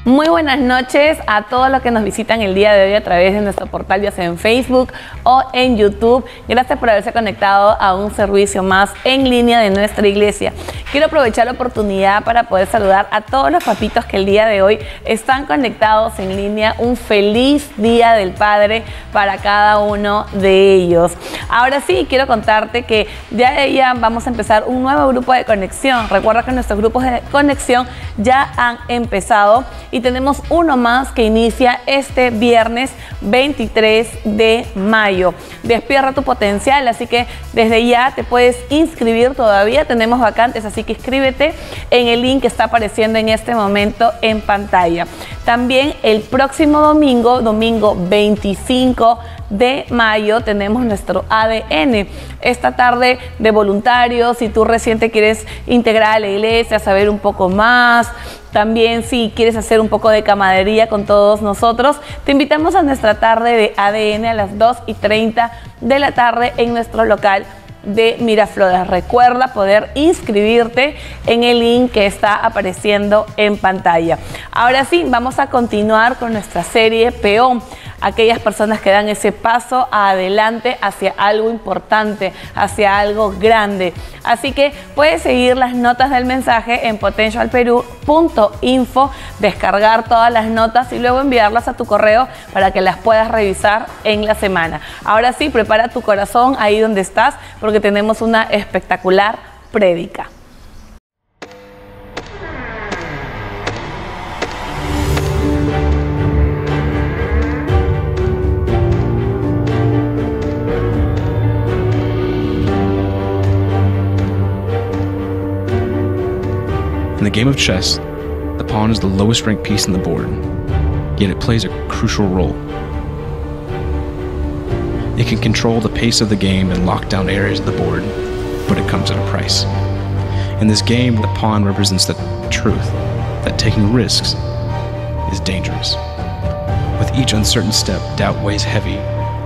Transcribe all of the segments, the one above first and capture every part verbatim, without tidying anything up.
Muy buenas noches a todos los que nos visitan el día de hoy a través de nuestro portal, ya sea en Facebook o en YouTube. Gracias por haberse conectado a un servicio más en línea de nuestra iglesia. Quiero aprovechar la oportunidad para poder saludar a todos los papitos que el día de hoy están conectados en línea. Un feliz Día del Padre para cada uno de ellos. Ahora sí, quiero contarte que ya de ya vamos a empezar un nuevo grupo de conexión. Recuerda que nuestros grupos de conexión ya han empezado y tenemos uno más que inicia este viernes veintitrés de mayo. Despierta tu potencial, así que desde ya te puedes inscribir. Todavía tenemos vacantes, así que inscríbete en el link que está apareciendo en este momento en pantalla. También el próximo domingo, domingo veinticinco de mayo, tenemos nuestro A D N. Esta tarde de voluntarios, si tú recién te quieres integrar a la iglesia, saber un poco más, también si quieres hacer un poco de camaradería con todos nosotros, te invitamos a nuestra tarde de A D N a las dos y treinta de la tarde en nuestro local de Miraflores. Recuerda poder inscribirte en el link que está apareciendo en pantalla. Ahora sí, vamos a continuar con nuestra serie Peón. Aquellas personas que dan ese paso adelante hacia algo importante, hacia algo grande. Así que puedes seguir las notas del mensaje en potential perú punto info, descargar todas las notas y luego enviarlas a tu correo para que las puedas revisar en la semana. Ahora sí, prepara tu corazón ahí donde estás, porque tenemos una espectacular prédica. In the game of chess, the pawn is the lowest ranked piece on the board, yet it plays a crucial role. It can control the pace of the game and lock down areas of the board, but it comes at a price. In this game, the pawn represents the truth that taking risks is dangerous. With each uncertain step, doubt weighs heavy.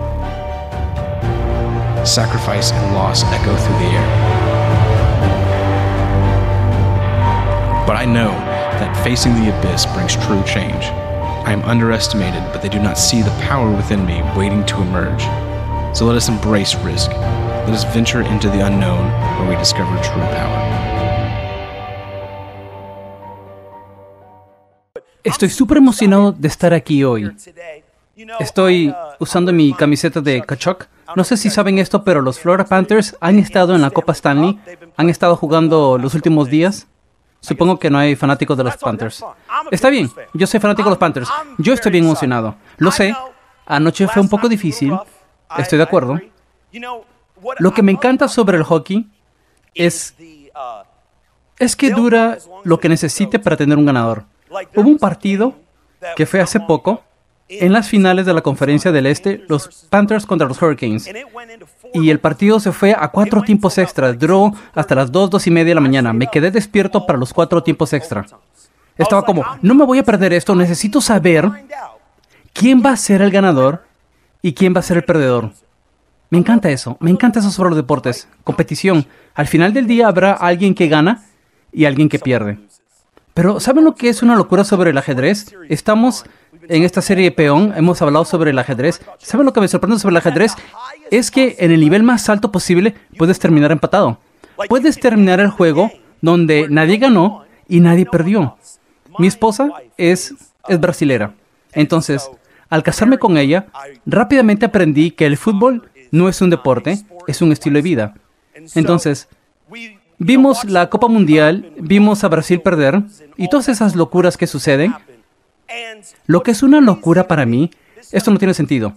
Sacrifice and loss echo through the air. But I know that facing the abyss brings true change. I am underestimated, but they do not see the power within me waiting to emerge. So let us embrace risk. Let us venture into the unknown where we discover true power. Estoy súper emocionado de estar aquí hoy. Estoy usando mi camiseta de Kachuk. No sé si saben esto, pero los Florida Panthers han estado en la Copa Stanley. Han estado jugando los últimos días. Supongo que no hay fanáticos de los Panthers. Está bien, yo soy fanático de los Panthers. Yo estoy bien emocionado. Lo sé, anoche fue un poco difícil. Estoy de acuerdo. Lo que me encanta sobre el hockey es, es que dura lo que necesite para tener un ganador. Hubo un partido que fue hace poco, en las finales de la Conferencia del Este, los Panthers contra los Hurricanes. Y el partido se fue a cuatro tiempos extra. Duró hasta las dos, dos y media de la mañana. Me quedé despierto para los cuatro tiempos extra. Estaba como, no me voy a perder esto. Necesito saber quién va a ser el ganador y quién va a ser el perdedor. Me encanta eso. Me encanta eso sobre los deportes. Competición. Al final del día habrá alguien que gana y alguien que pierde. Pero ¿saben lo que es una locura sobre el ajedrez? Estamos en esta serie de Peón, hemos hablado sobre el ajedrez. ¿Saben lo que me sorprende sobre el ajedrez? Es que en el nivel más alto posible puedes terminar empatado. Puedes terminar el juego donde nadie ganó y nadie perdió. Mi esposa es, es brasilera. Entonces, al casarme con ella, rápidamente aprendí que el fútbol no es un deporte, es un estilo de vida. Entonces, vimos la Copa Mundial, vimos a Brasil perder y todas esas locuras que suceden. Lo que es una locura para mí, esto no tiene sentido.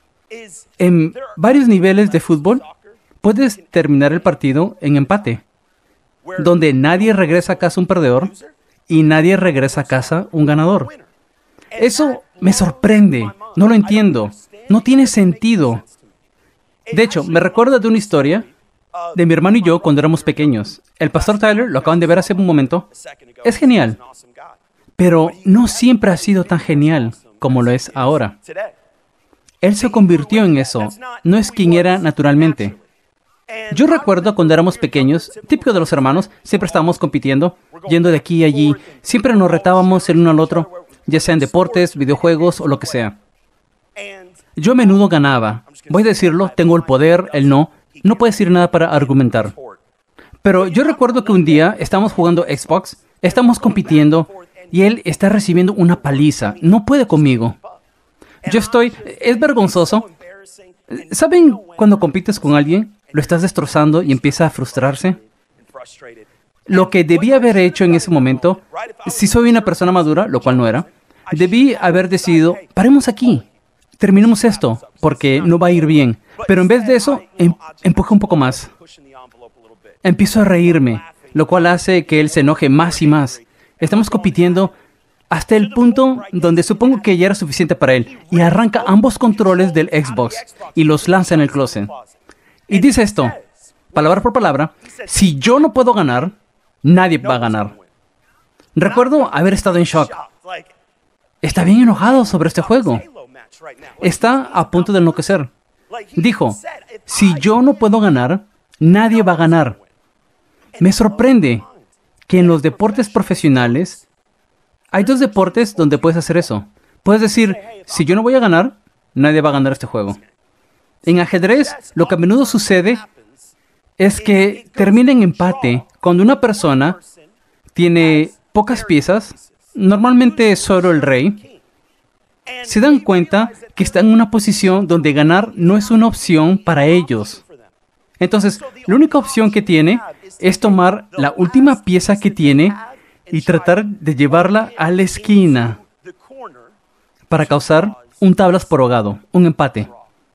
En varios niveles de fútbol, puedes terminar el partido en empate, donde nadie regresa a casa un perdedor y nadie regresa a casa un ganador. Eso me sorprende, no lo entiendo, no tiene sentido. De hecho, me recuerda de una historia de mi hermano y yo cuando éramos pequeños. El pastor Tyler, lo acaban de ver hace un momento, es genial. Pero no siempre ha sido tan genial como lo es ahora. Él se convirtió en eso, no es quien era naturalmente. Yo recuerdo cuando éramos pequeños, típico de los hermanos, siempre estábamos compitiendo, yendo de aquí y allí, siempre nos retábamos el uno al otro. ya sean deportes, videojuegos o lo que sea. Yo a menudo ganaba. Voy a decirlo, tengo el poder, él no. No puedo decir nada para argumentar. Pero yo recuerdo que un día estamos jugando Xbox, estamos compitiendo y él está recibiendo una paliza. No puede conmigo. Yo estoy... Es vergonzoso. ¿Saben cuando compites con alguien, lo estás destrozando y empieza a frustrarse? Lo que debí haber hecho en ese momento, si soy una persona madura, lo cual no era, debí haber decidido, paremos aquí, terminemos esto, porque no va a ir bien. Pero en vez de eso, em, empujé un poco más. Empiezo a reírme, lo cual hace que él se enoje más y más. Estamos compitiendo hasta el punto donde supongo que ya era suficiente para él, y arranca ambos controles del Xbox y los lanza en el closet. Y dice esto, palabra por palabra, si yo no puedo ganar, nadie va a ganar. Recuerdo haber estado en shock. Está bien enojado sobre este juego. Está a punto de enloquecer. Dijo, si yo no puedo ganar, nadie va a ganar. Me sorprende que en los deportes profesionales hay dos deportes donde puedes hacer eso. Puedes decir, si yo no voy a ganar, nadie va a ganar este juego. En ajedrez, lo que a menudo sucede es que termina en empate cuando una persona tiene pocas piezas, normalmente solo el rey. Se dan cuenta que está en una posición donde ganar no es una opción para ellos. Entonces, la única opción que tiene es tomar la última pieza que tiene y tratar de llevarla a la esquina para causar un tablas por ahogado, un empate.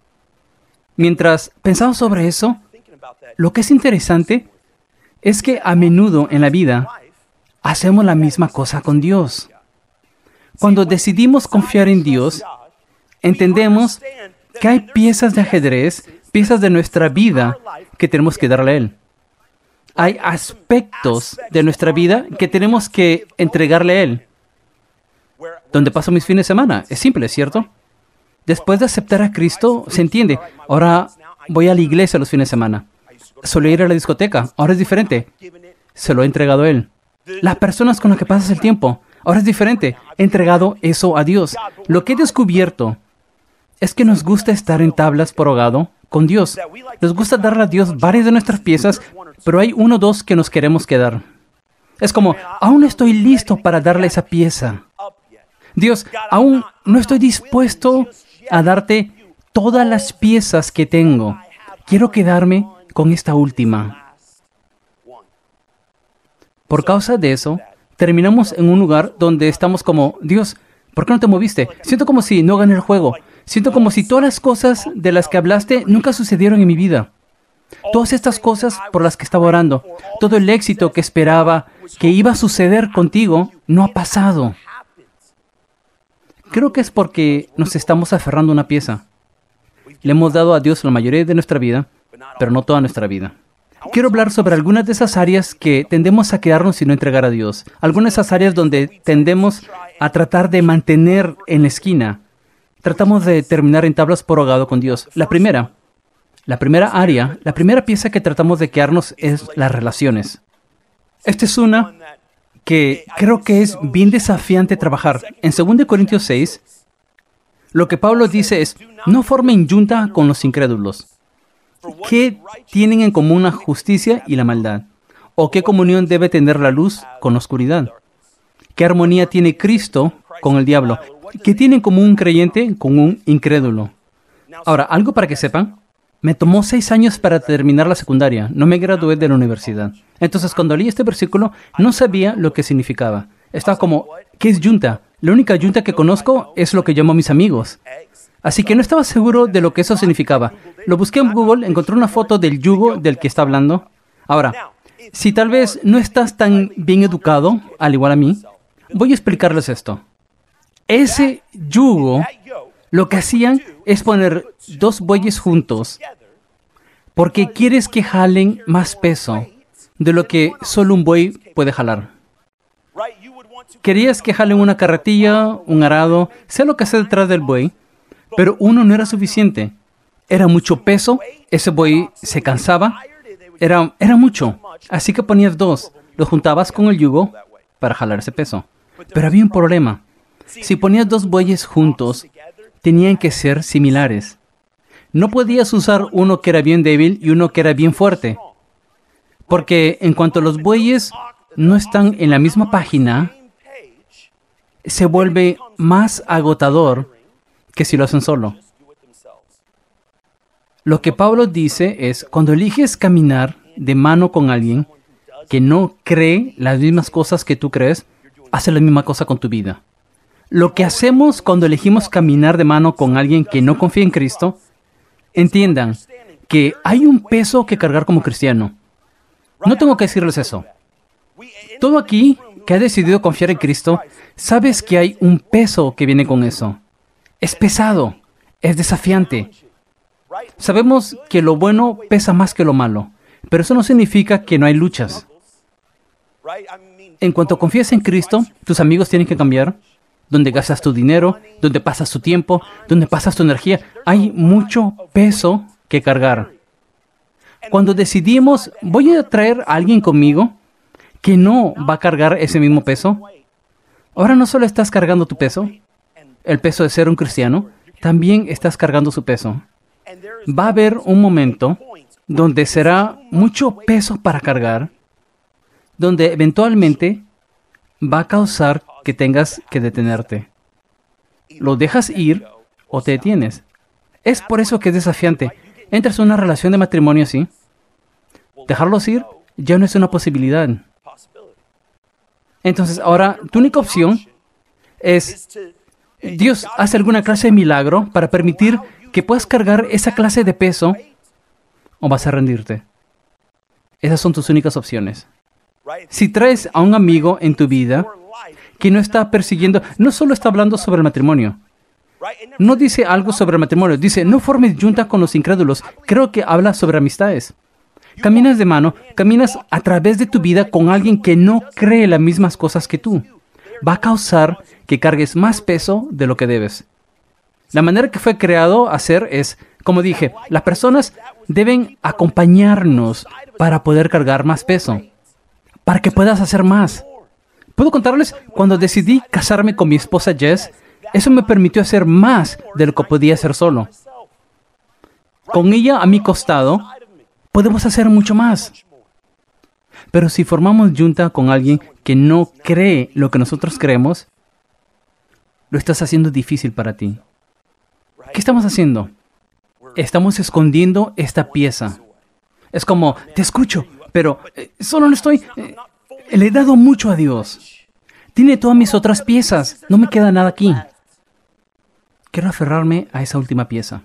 Mientras pensamos sobre eso, lo que es interesante es que a menudo en la vida hacemos la misma cosa con Dios. Cuando decidimos confiar en Dios, entendemos que hay piezas de ajedrez, piezas de nuestra vida que tenemos que darle a Él. Hay aspectos de nuestra vida que tenemos que entregarle a Él. ¿Dónde paso mis fines de semana? Es simple, ¿cierto? Después de aceptar a Cristo, se entiende. Ahora voy a la iglesia los fines de semana. Solía ir a la discoteca. Ahora es diferente. Se lo he entregado a Él. Las personas con las que pasas el tiempo. Ahora es diferente. He entregado eso a Dios. Lo que he descubierto es que nos gusta estar en tablas por ahogado con Dios. Nos gusta darle a Dios varias de nuestras piezas, pero hay uno o dos que nos queremos quedar. Es como, aún no estoy listo para darle esa pieza. Dios, aún no estoy dispuesto a darte todas las piezas que tengo. Quiero quedarme con esta última. Por causa de eso, terminamos en un lugar donde estamos como, Dios, ¿por qué no te moviste? Siento como si no gané el juego. Siento como si todas las cosas de las que hablaste nunca sucedieron en mi vida. Todas estas cosas por las que estaba orando, todo el éxito que esperaba que iba a suceder contigo, no ha pasado. Creo que es porque nos estamos aferrando a una pieza. Le hemos dado a Dios la mayoría de nuestra vida, pero no toda nuestra vida. Quiero hablar sobre algunas de esas áreas que tendemos a quedarnos y no entregar a Dios. Algunas de esas áreas donde tendemos a tratar de mantener en la esquina. Tratamos de terminar en tablas por ahogado con Dios. La primera, la primera área, la primera pieza que tratamos de quedarnos es las relaciones. Esta es una que creo que es bien desafiante trabajar. En dos Corintios seis, lo que Pablo dice es, no formen yunta con los incrédulos. ¿Qué tienen en común la justicia y la maldad? ¿O qué comunión debe tener la luz con la oscuridad? ¿Qué armonía tiene Cristo con el diablo? ¿Qué tiene en común un creyente con un incrédulo? Ahora, algo para que sepan. Me tomó seis años para terminar la secundaria. No me gradué de la universidad. Entonces, cuando leí este versículo, no sabía lo que significaba. Estaba como, ¿qué es yunta? La única yunta que conozco es lo que llamo a mis amigos. Así que no estaba seguro de lo que eso significaba. Lo busqué en Google, encontré una foto del yugo del que está hablando. Ahora, si tal vez no estás tan bien educado, al igual a mí, voy a explicarles esto. Ese yugo, lo que hacían es poner dos bueyes juntos porque quieres que jalen más peso de lo que solo un buey puede jalar. Querías que jalen una carretilla, un arado, sea lo que sea detrás del buey, pero uno no era suficiente. Era mucho peso, ese buey se cansaba, era, era mucho. Así que ponías dos, los juntabas con el yugo para jalar ese peso. Pero había un problema. Si ponías dos bueyes juntos, tenían que ser similares. No podías usar uno que era bien débil y uno que era bien fuerte. Porque en cuanto los bueyes no están en la misma página, se vuelve más agotador que si lo hacen solo. Lo que Pablo dice es, cuando eliges caminar de mano con alguien que no cree las mismas cosas que tú crees, hace la misma cosa con tu vida. Lo que hacemos cuando elegimos caminar de mano con alguien que no confía en Cristo, entiendan que hay un peso que cargar como cristiano. No tengo que decirles eso. Todo aquí que ha decidido confiar en Cristo, sabes que hay un peso que viene con eso. Es pesado, es desafiante. Sabemos que lo bueno pesa más que lo malo, pero eso no significa que no hay luchas. En cuanto confías en Cristo, tus amigos tienen que cambiar. Donde gastas tu dinero, donde pasas tu tiempo, donde pasas tu energía, hay mucho peso que cargar. Cuando decidimos, voy a traer a alguien conmigo que no va a cargar ese mismo peso, ahora no solo estás cargando tu peso, el peso de ser un cristiano, también estás cargando su peso. Va a haber un momento donde será mucho peso para cargar, donde eventualmente va a causar que tengas que detenerte. Lo dejas ir o te detienes. Es por eso que es desafiante. Entras en una relación de matrimonio así. Dejarlos ir ya no es una posibilidad. Entonces, ahora, tu única opción es, Dios hace alguna clase de milagro para permitir que puedas cargar esa clase de peso, o vas a rendirte. Esas son tus únicas opciones. Si traes a un amigo en tu vida que no está persiguiendo, no solo está hablando sobre el matrimonio. No dice algo sobre el matrimonio. Dice, no formes yunta con los incrédulos. Creo que habla sobre amistades. Caminas de mano, caminas a través de tu vida con alguien que no cree las mismas cosas que tú. Va a causar que cargues más peso de lo que debes. La manera que fue creado hacer es, como dije, las personas deben acompañarnos para poder cargar más peso, para que puedas hacer más. Puedo contarles, cuando decidí casarme con mi esposa Jess, eso me permitió hacer más de lo que podía hacer solo. Con ella a mi costado, podemos hacer mucho más. Pero si formamos yunta con alguien que no cree lo que nosotros creemos, lo estás haciendo difícil para ti. ¿Qué estamos haciendo? Estamos escondiendo esta pieza. Es como, te escucho, pero eh, solo no estoy... Eh, le he dado mucho a Dios. Tiene todas mis otras piezas. No me queda nada aquí. Quiero aferrarme a esa última pieza.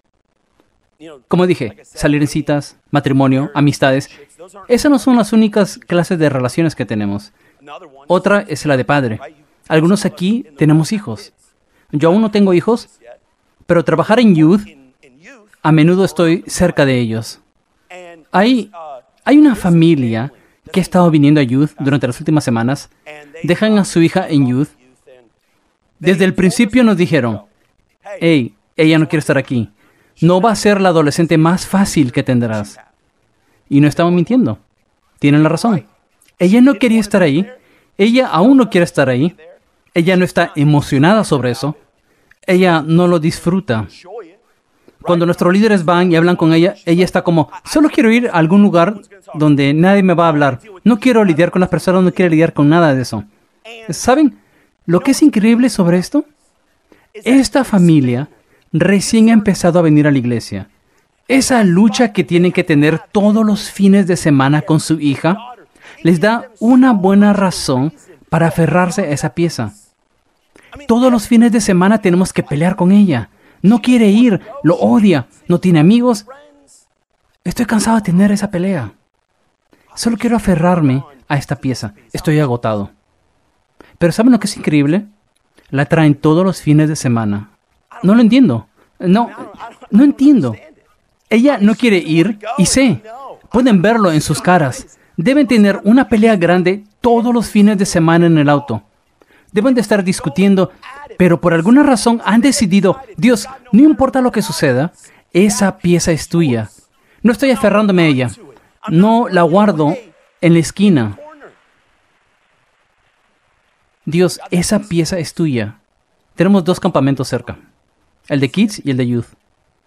Como dije, salir en citas, matrimonio, amistades. Esas no son las únicas clases de relaciones que tenemos. Otra es la de padre. Algunos aquí tenemos hijos. Yo aún no tengo hijos, pero trabajar en youth, a menudo estoy cerca de ellos. Hay, hay una familia que ha estado viniendo a youth durante las últimas semanas. Dejan a su hija en youth. Desde el principio nos dijeron, hey, ella no quiere estar aquí. No va a ser la adolescente más fácil que tendrás. Y no estamos mintiendo. Tienen la razón. Ella no quería estar ahí. Ella aún no quiere estar ahí. Ella no está emocionada sobre eso. Ella no lo disfruta. Cuando nuestros líderes van y hablan con ella, ella está como, solo quiero ir a algún lugar donde nadie me va a hablar. No quiero lidiar con las personas, no quiero lidiar con nada de eso. ¿Saben lo que es increíble sobre esto? Esta familia recién ha empezado a venir a la iglesia. Esa lucha que tienen que tener todos los fines de semana con su hija les da una buena razón para aferrarse a esa pieza. Todos los fines de semana tenemos que pelear con ella. No quiere ir, lo odia, no tiene amigos. Estoy cansado de tener esa pelea. Solo quiero aferrarme a esta pieza. Estoy agotado. Pero ¿saben lo que es increíble? La traen todos los fines de semana. No lo entiendo. No, no entiendo. Ella no quiere ir y sé. Pueden verlo en sus caras. Deben tener una pelea grande todos los fines de semana en el auto. Deben de estar discutiendo, pero por alguna razón han decidido, Dios, no importa lo que suceda, esa pieza es tuya. No estoy aferrándome a ella. No la guardo en la esquina. Dios, esa pieza es tuya. tenemos dos campamentos cerca, el de Kids y el de Youth.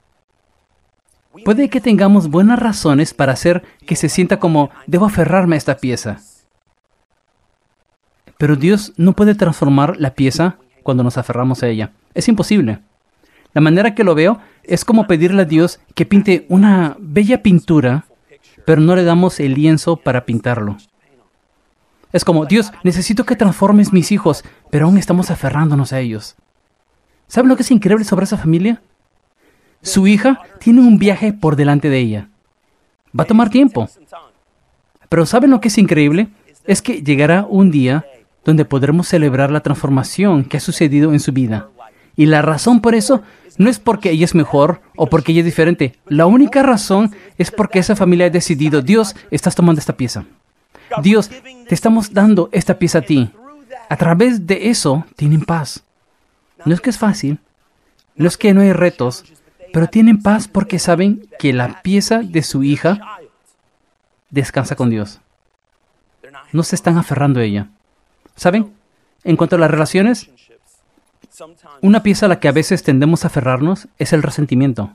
Puede que tengamos buenas razones para hacer que se sienta como, debo aferrarme a esta pieza. Pero Dios no puede transformar la pieza cuando nos aferramos a ella. Es imposible. La manera que lo veo es como pedirle a Dios que pinte una bella pintura, pero no le damos el lienzo para pintarlo. Es como, Dios, necesito que transformes mis hijos, pero aún estamos aferrándonos a ellos. ¿Saben lo que es increíble sobre esa familia? Su hija tiene un viaje por delante de ella. Va a tomar tiempo. Pero ¿saben lo que es increíble? Es que llegará un día donde podremos celebrar la transformación que ha sucedido en su vida. Y la razón por eso no es porque ella es mejor o porque ella es diferente. La única razón es porque esa familia ha decidido, Dios, estás tomando esta pieza. Dios, te estamos dando esta pieza a ti. A través de eso tienen paz. No es que es fácil, no es que no hay retos, pero tienen paz porque saben que la pieza de su hija descansa con Dios. No se están aferrando a ella. ¿Saben? En cuanto a las relaciones, una pieza a la que a veces tendemos a aferrarnos es el resentimiento.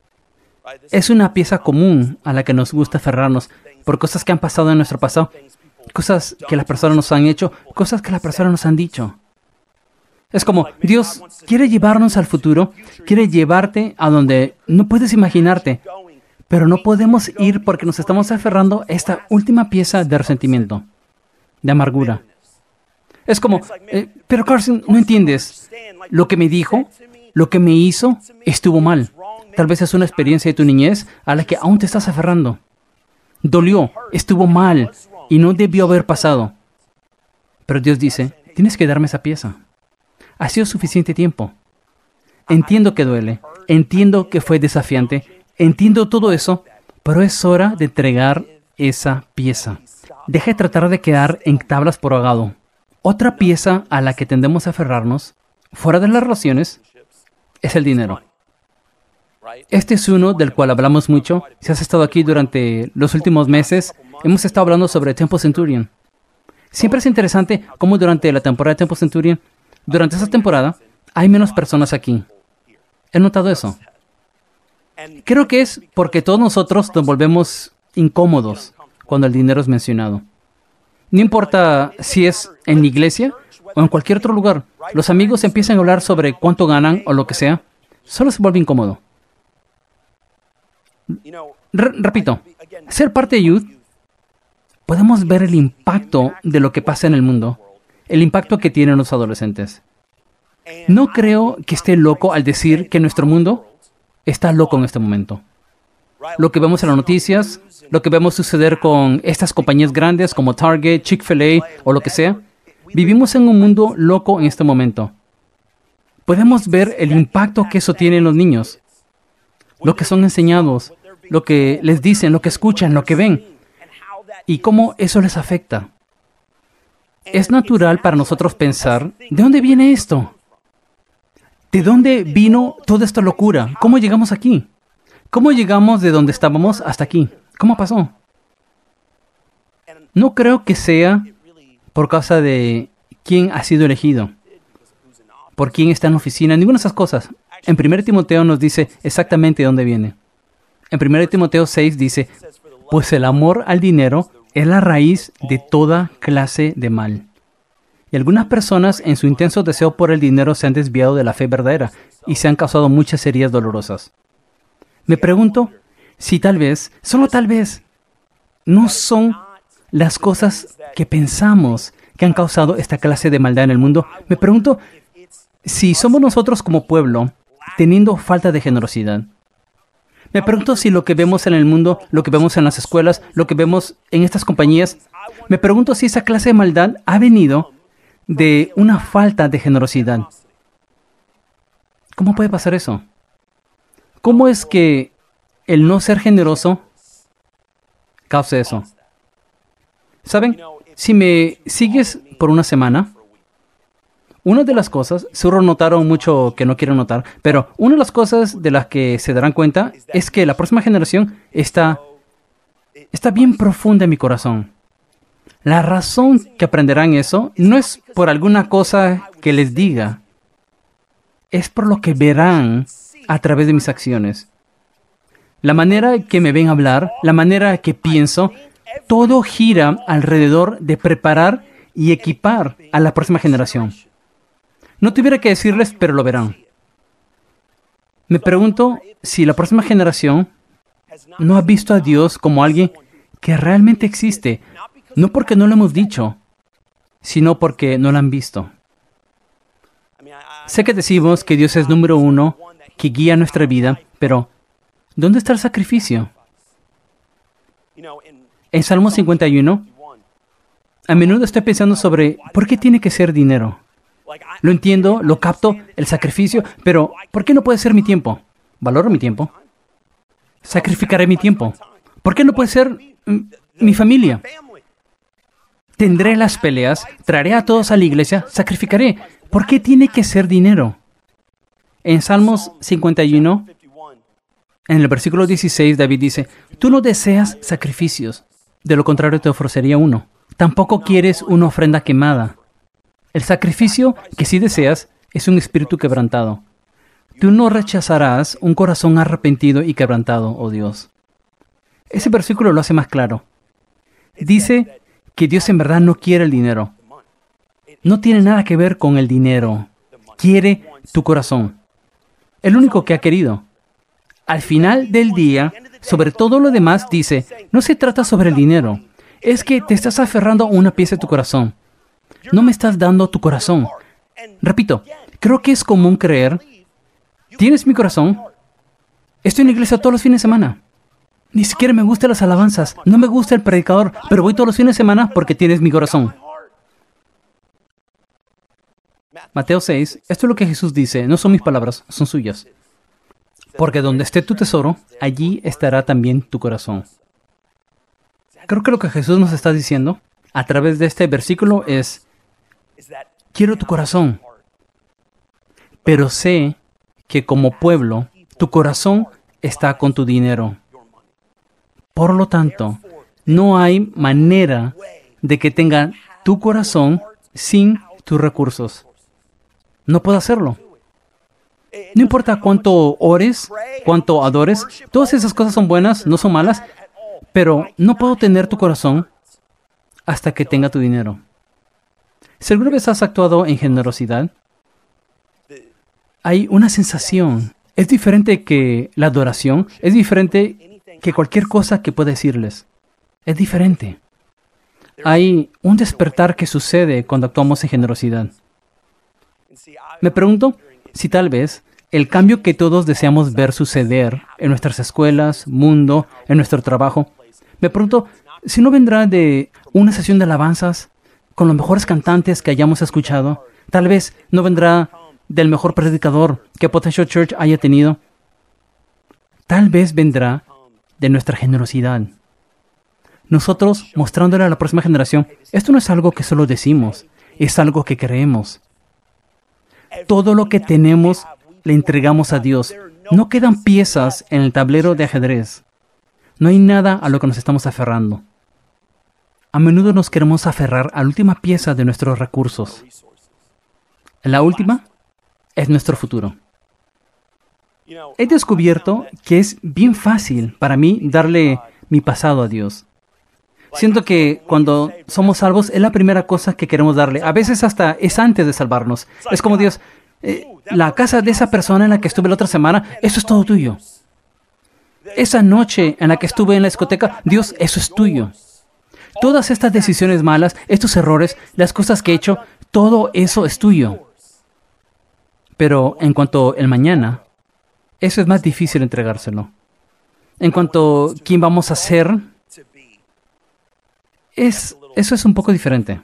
Es una pieza común a la que nos gusta aferrarnos por cosas que han pasado en nuestro pasado, cosas que las personas nos han hecho, cosas que las personas nos han dicho. Es como, Dios quiere llevarnos al futuro, quiere llevarte a donde no puedes imaginarte, pero no podemos ir porque nos estamos aferrando a esta última pieza de resentimiento, de amargura. Es como, eh, pero Carson, no entiendes. Lo que me dijo, lo que me hizo, estuvo mal. Tal vez es una experiencia de tu niñez a la que aún te estás aferrando. Dolió, estuvo mal y no debió haber pasado. Pero Dios dice, tienes que darme esa pieza. Ha sido suficiente tiempo. Entiendo que duele, entiendo que fue desafiante, entiendo todo eso, pero es hora de entregar esa pieza. Deja de tratar de quedar en tablas por ahogado. Otra pieza a la que tendemos a aferrarnos, fuera de las relaciones, es el dinero. Este es uno del cual hablamos mucho. Si has estado aquí durante los últimos meses, hemos estado hablando sobre Temple Centurion. Siempre es interesante cómo durante la temporada de Temple Centurion, durante esa temporada, hay menos personas aquí. He notado eso. Creo que es porque todos nosotros nos volvemos incómodos cuando el dinero es mencionado. No importa si es en la iglesia o en cualquier otro lugar. Los amigos empiezan a hablar sobre cuánto ganan o lo que sea. Solo se vuelve incómodo. R- repito, ser parte de Youth, podemos ver el impacto de lo que pasa en el mundo, el impacto que tienen los adolescentes. No creo que esté loco al decir que nuestro mundo está loco en este momento. Lo que vemos en las noticias, lo que vemos suceder con estas compañías grandes como Target, Chick-fil-A o lo que sea, vivimos en un mundo loco en este momento. Podemos ver el impacto que eso tiene en los niños, lo que son enseñados, lo que les dicen, lo que escuchan, lo que ven, y cómo eso les afecta. Es natural para nosotros pensar, ¿de dónde viene esto? ¿De dónde vino toda esta locura? ¿Cómo llegamos aquí? ¿Cómo llegamos de donde estábamos hasta aquí? ¿Cómo pasó? No creo que sea por causa de quién ha sido elegido, por quién está en la oficina, ninguna de esas cosas. En primera Timoteo nos dice exactamente de dónde viene. En primera Timoteo seis dice, pues el amor al dinero es la raíz de toda clase de mal. Y algunas personas en su intenso deseo por el dinero se han desviado de la fe verdadera y se han causado muchas heridas dolorosas. Me pregunto si tal vez, solo tal vez, no son las cosas que pensamos que han causado esta clase de maldad en el mundo. Me pregunto si somos nosotros como pueblo teniendo falta de generosidad. Me pregunto si lo que vemos en el mundo, lo que vemos en las escuelas, lo que vemos en estas compañías, me pregunto si esa clase de maldad ha venido de una falta de generosidad. ¿Cómo puede pasar eso? ¿Cómo es que el no ser generoso causa eso? ¿Saben? Si me sigues por una semana, una de las cosas, seguro notaron mucho que no quiero notar, pero una de las cosas de las que se darán cuenta es que la próxima generación está, está bien profunda en mi corazón. La razón que aprenderán eso no es por alguna cosa que les diga, es por lo que verán a través de mis acciones. La manera que me ven hablar, la manera que pienso, todo gira alrededor de preparar y equipar a la próxima generación. No tuviera que decirles, pero lo verán. Me pregunto si la próxima generación no ha visto a Dios como alguien que realmente existe, no porque no lo hemos dicho, sino porque no lo han visto. Sé que decimos que Dios es número uno, que guía nuestra vida, pero ¿dónde está el sacrificio? En Salmo cincuenta y uno, a menudo estoy pensando sobre ¿por qué tiene que ser dinero? Lo entiendo, lo capto, el sacrificio, pero ¿por qué no puede ser mi tiempo? Valoro mi tiempo. Sacrificaré mi tiempo. ¿Por qué no puede ser mm, mi familia? Tendré las peleas, traeré a todos a la iglesia, sacrificaré. ¿Por qué tiene que ser dinero? En Salmos cincuenta y uno, en el versículo dieciséis, David dice, tú no deseas sacrificios, de lo contrario te ofrecería uno. Tampoco quieres una ofrenda quemada. El sacrificio que sí deseas es un espíritu quebrantado. Tú no rechazarás un corazón arrepentido y quebrantado, oh Dios. Ese versículo lo hace más claro. Dice que Dios en verdad no quiere el dinero. No tiene nada que ver con el dinero. Quiere tu corazón. El único que ha querido. Al final del día, sobre todo lo demás, dice, no se trata sobre el dinero. Es que te estás aferrando a una pieza de tu corazón. No me estás dando tu corazón. Repito, creo que es común creer, ¿tienes mi corazón? Estoy en la iglesia todos los fines de semana. Ni siquiera me gustan las alabanzas. No me gusta el predicador, pero voy todos los fines de semana porque tienes mi corazón. Mateo seis, esto es lo que Jesús dice, no son mis palabras, son suyas. Porque donde esté tu tesoro, allí estará también tu corazón. Creo que lo que Jesús nos está diciendo a través de este versículo es, quiero tu corazón, pero sé que como pueblo, tu corazón está con tu dinero. Por lo tanto, no hay manera de que tenga tu corazón sin tus recursos. No puedo hacerlo. No importa cuánto ores, cuánto adores, todas esas cosas son buenas, no son malas, pero no puedo tener tu corazón hasta que tenga tu dinero. Si alguna vez has actuado en generosidad, hay una sensación. Es diferente que la adoración, es diferente que cualquier cosa que pueda decirles. Es diferente. Hay un despertar que sucede cuando actuamos en generosidad. Me pregunto si tal vez el cambio que todos deseamos ver suceder en nuestras escuelas, mundo, en nuestro trabajo, me pregunto si no vendrá de una sesión de alabanzas con los mejores cantantes que hayamos escuchado. Tal vez no vendrá del mejor predicador que Potential Church haya tenido. Tal vez vendrá de nuestra generosidad. Nosotros mostrándole a la próxima generación, esto no es algo que solo decimos, es algo que creemos. Todo lo que tenemos le entregamos a Dios. No quedan piezas en el tablero de ajedrez. No hay nada a lo que nos estamos aferrando. A menudo nos queremos aferrar a la última pieza de nuestros recursos. La última es nuestro futuro. He descubierto que es bien fácil para mí darle mi pasado a Dios. Siento que cuando somos salvos es la primera cosa que queremos darle. A veces hasta es antes de salvarnos. Es como Dios, eh, la casa de esa persona en la que estuve la otra semana, eso es todo tuyo. Esa noche en la que estuve en la discoteca, Dios, eso es tuyo. Todas estas decisiones malas, estos errores, las cosas que he hecho, todo eso es tuyo. Pero en cuanto al mañana, eso es más difícil entregárselo. En cuanto a quién vamos a ser, es, eso es un poco diferente.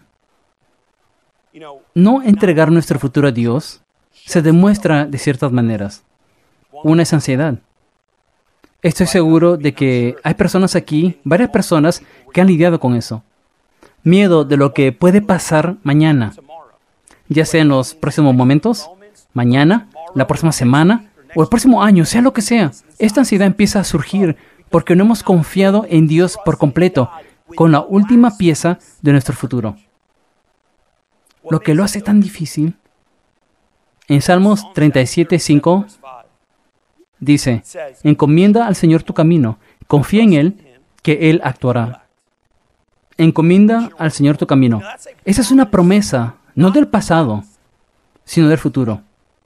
No entregar nuestro futuro a Dios se demuestra de ciertas maneras. Una es ansiedad. Estoy seguro de que hay personas aquí, varias personas, que han lidiado con eso. Miedo de lo que puede pasar mañana, ya sea en los próximos momentos, mañana, la próxima semana o el próximo año, sea lo que sea. Esta ansiedad empieza a surgir porque no hemos confiado en Dios por completo con la última pieza de nuestro futuro. Lo que lo hace tan difícil En Salmos treinta y siete, cinco dice, encomienda al Señor tu camino, confía en Él, que Él actuará. Encomienda al Señor tu camino. Esa es una promesa, no del pasado, sino del futuro.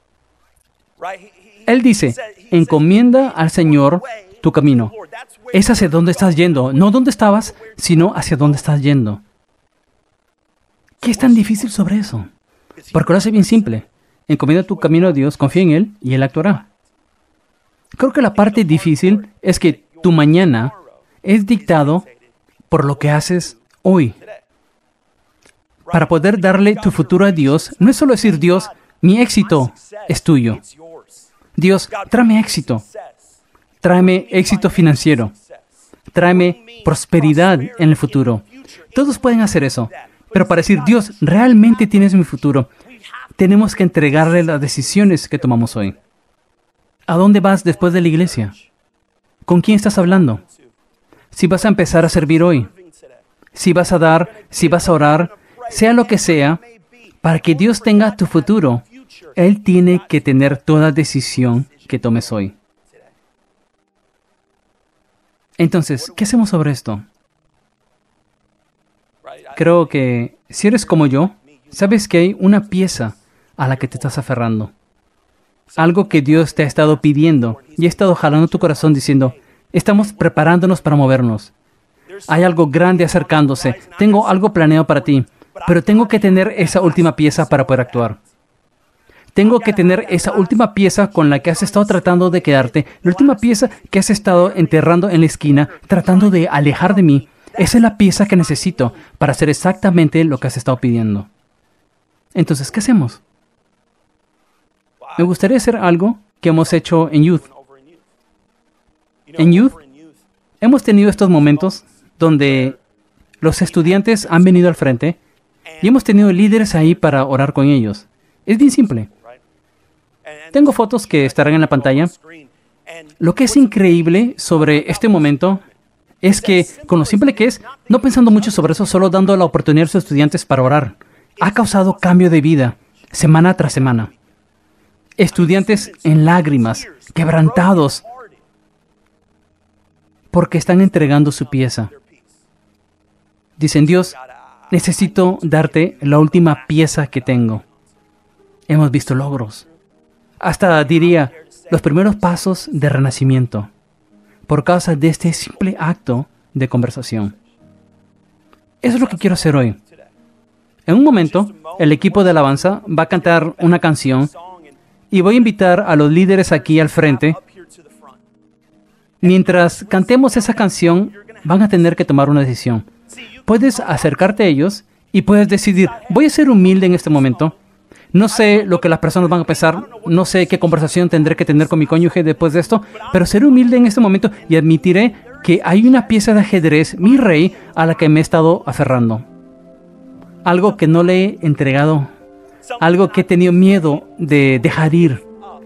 Él dice, encomienda al Señor tu camino. Es hacia dónde estás yendo, no dónde estabas, sino hacia dónde estás yendo. ¿Qué es tan difícil sobre eso? Porque lo hace bien simple. Encomienda tu camino a Dios, confía en Él y Él actuará. Creo que la parte difícil es que tu mañana es dictado por lo que haces hoy. Para poder darle tu futuro a Dios, no es solo decir, Dios, mi éxito es tuyo. Dios, tráeme éxito. Tráeme éxito financiero. Tráeme prosperidad en el futuro. Todos pueden hacer eso. Pero para decir, Dios, realmente tienes mi futuro, tenemos que entregarle las decisiones que tomamos hoy. ¿A dónde vas después de la iglesia? ¿Con quién estás hablando? Si vas a empezar a servir hoy, si vas a dar, si vas a orar, sea lo que sea, para que Dios tenga tu futuro, Él tiene que tener toda decisión que tomes hoy. Entonces, ¿qué hacemos sobre esto? Creo que si eres como yo, sabes que hay una pieza a la que te estás aferrando. Algo que Dios te ha estado pidiendo y ha estado jalando tu corazón diciendo, estamos preparándonos para movernos. Hay algo grande acercándose. Tengo algo planeado para ti, pero tengo que tener esa última pieza para poder actuar. Tengo que tener esa última pieza con la que has estado tratando de quedarte, la última pieza que has estado enterrando en la esquina, tratando de alejar de mí. Esa es la pieza que necesito para hacer exactamente lo que has estado pidiendo. Entonces, ¿qué hacemos? Me gustaría hacer algo que hemos hecho en Youth. En Youth, hemos tenido estos momentos donde los estudiantes han venido al frente y hemos tenido líderes ahí para orar con ellos. Es bien simple. Tengo fotos que estarán en la pantalla. Lo que es increíble sobre este momento es que, con lo simple que es, no pensando mucho sobre eso, solo dando la oportunidad a sus estudiantes para orar, ha causado cambio de vida, semana tras semana. Estudiantes en lágrimas, quebrantados, porque están entregando su pieza. Dicen, Dios, necesito darte la última pieza que tengo. Hemos visto logros. Hasta diría, los primeros pasos de renacimiento, por causa de este simple acto de conversación. Eso es lo que quiero hacer hoy. En un momento, el equipo de alabanza va a cantar una canción y voy a invitar a los líderes aquí al frente. Mientras cantemos esa canción, van a tener que tomar una decisión. Puedes acercarte a ellos y puedes decidir, voy a ser humilde en este momento. No sé lo que las personas van a pensar, no sé qué conversación tendré que tener con mi cónyuge después de esto, pero seré humilde en este momento y admitiré que hay una pieza de ajedrez, mi rey, a la que me he estado aferrando. Algo que no le he entregado, algo que he tenido miedo de dejar ir.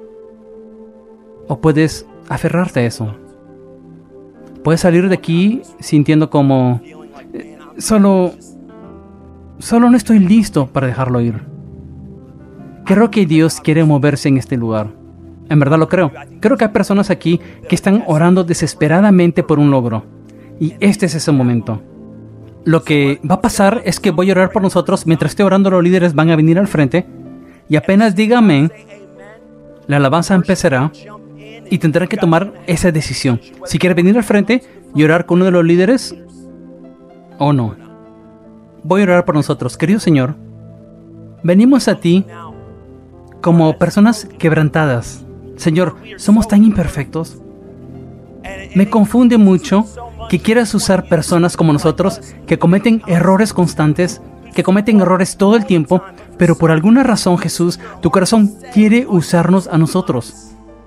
O puedes aferrarte a eso. Puedes salir de aquí sintiendo como, eh, solo, solo no estoy listo para dejarlo ir. Creo que Dios quiere moverse en este lugar. En verdad lo creo. Creo que hay personas aquí que están orando desesperadamente por un logro. Y este es ese momento. Lo que va a pasar es que voy a orar por nosotros. Mientras esté orando, los líderes van a venir al frente. Y apenas diga amén, la alabanza empezará y tendrán que tomar esa decisión. Si quiere venir al frente y orar con uno de los líderes o no. Voy a orar por nosotros. Querido Señor, venimos a ti como personas quebrantadas. Señor, somos tan imperfectos. Me confunde mucho que quieras usar personas como nosotros que cometen errores constantes, que cometen errores todo el tiempo, pero por alguna razón, Jesús, tu corazón quiere usarnos a nosotros.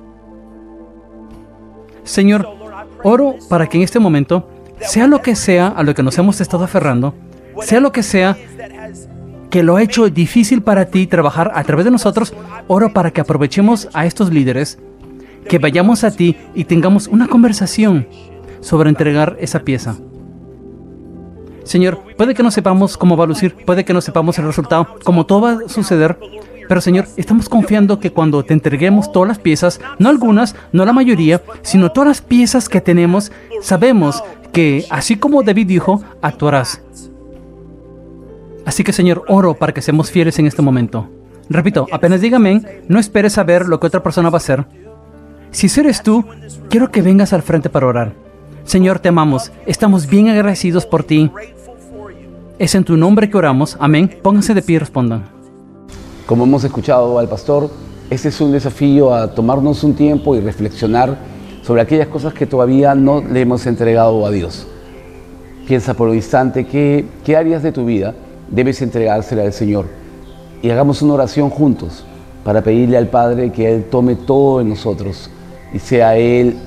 Señor, oro para que en este momento, sea lo que sea a lo que nos hemos estado aferrando, sea lo que sea que lo ha hecho difícil para ti trabajar a través de nosotros, oro para que aprovechemos a estos líderes, que vayamos a ti y tengamos una conversación sobre entregar esa pieza. Señor, puede que no sepamos cómo va a lucir, puede que no sepamos el resultado, como todo va a suceder, Pero Señor, estamos confiando que cuando te entreguemos todas las piezas, no algunas, no la mayoría, sino todas las piezas que tenemos, sabemos que, así como David dijo, actuarás. Así que Señor, oro para que seamos fieles en este momento. Repito, apenas diga amén, no esperes saber lo que otra persona va a hacer. Si eres tú, quiero que vengas al frente para orar. Señor, te amamos, estamos bien agradecidos por ti. Es en tu nombre que oramos, amén. Pónganse de pie y respondan. Como hemos escuchado al pastor, este es un desafío a tomarnos un tiempo y reflexionar sobre aquellas cosas que todavía no le hemos entregado a Dios. Piensa por un instante qué, qué áreas de tu vida debes entregársela al Señor. Y hagamos una oración juntos para pedirle al Padre que Él tome todo en nosotros y sea Él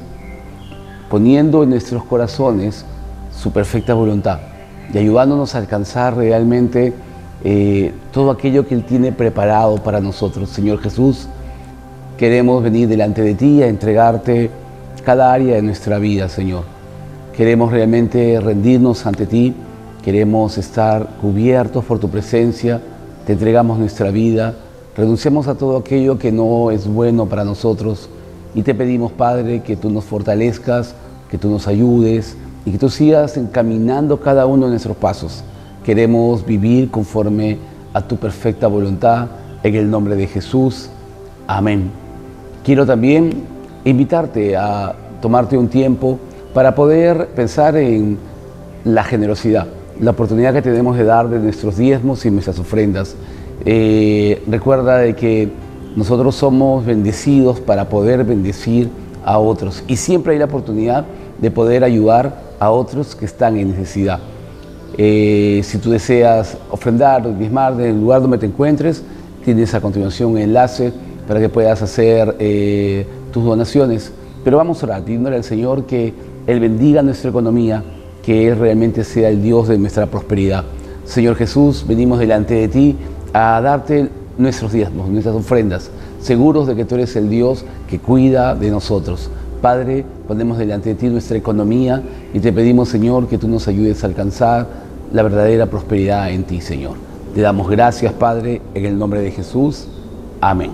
poniendo en nuestros corazones su perfecta voluntad y ayudándonos a alcanzar realmente eh, todo aquello que Él tiene preparado para nosotros. Señor Jesús, queremos venir delante de ti a entregarte cada área de nuestra vida, Señor. Queremos realmente rendirnos ante ti, queremos estar cubiertos por tu presencia. Te entregamos nuestra vida, renunciamos a todo aquello que no es bueno para nosotros y te pedimos, Padre, que tú nos fortalezcas, que tú nos ayudes y que tú sigas encaminando cada uno de nuestros pasos. Queremos vivir conforme a tu perfecta voluntad, en el nombre de Jesús. Amén. Quiero también invitarte a tomarte un tiempo para poder pensar en la generosidad, la oportunidad que tenemos de dar de nuestros diezmos y nuestras ofrendas. Eh, recuerda de que nosotros somos bendecidos para poder bendecir a otros y siempre hay la oportunidad de poder ayudar a otros que están en necesidad. Eh, si tú deseas ofrendar o diezmar del lugar donde te encuentres, tienes a continuación un enlace para que puedas hacer eh, tus donaciones. Pero vamos a orar, pidiéndole al Señor que Él bendiga nuestra economía, que Él realmente sea el Dios de nuestra prosperidad. Señor Jesús, venimos delante de ti a darte nuestros diezmos, nuestras ofrendas, seguros de que tú eres el Dios que cuida de nosotros. Padre, ponemos delante de ti nuestra economía y te pedimos, Señor, que tú nos ayudes a alcanzar la verdadera prosperidad en ti, Señor. Te damos gracias, Padre, en el nombre de Jesús. Amén.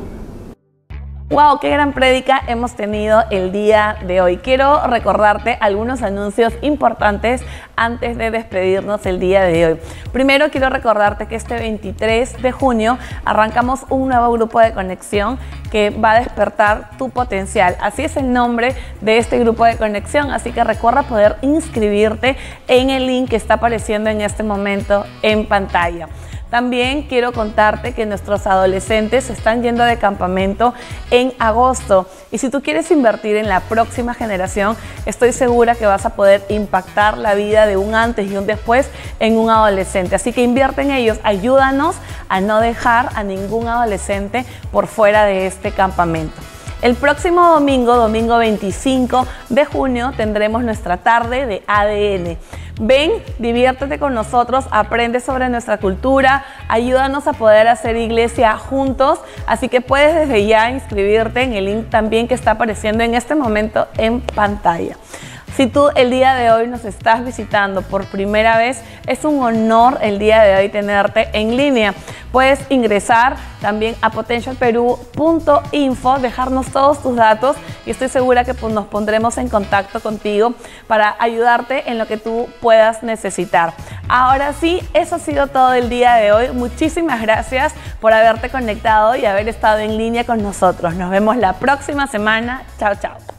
¡Wow! ¡Qué gran prédica hemos tenido el día de hoy! Quiero recordarte algunos anuncios importantes antes de despedirnos el día de hoy. Primero, quiero recordarte que este veintitrés de junio arrancamos un nuevo grupo de conexión que va a despertar tu potencial. Así es el nombre de este grupo de conexión, así que recuerda poder inscribirte en el link que está apareciendo en este momento en pantalla. También quiero contarte que nuestros adolescentes se están yendo de campamento en agosto y si tú quieres invertir en la próxima generación, estoy segura que vas a poder impactar la vida de un antes y un después en un adolescente. Así que invierte en ellos, ayúdanos a no dejar a ningún adolescente por fuera de este campamento. El próximo domingo, domingo veinticinco de junio, tendremos nuestra tarde de A D N. Ven, diviértete con nosotros, aprende sobre nuestra cultura, ayúdanos a poder hacer iglesia juntos, así que puedes desde ya inscribirte en el link también que está apareciendo en este momento en pantalla. Si tú el día de hoy nos estás visitando por primera vez, es un honor el día de hoy tenerte en línea. Puedes ingresar también a potential peru punto info, dejarnos todos tus datos y estoy segura que pues, nos pondremos en contacto contigo para ayudarte en lo que tú puedas necesitar. Ahora sí, eso ha sido todo el día de hoy. Muchísimas gracias por haberte conectado y haber estado en línea con nosotros. Nos vemos la próxima semana. Chao, chao.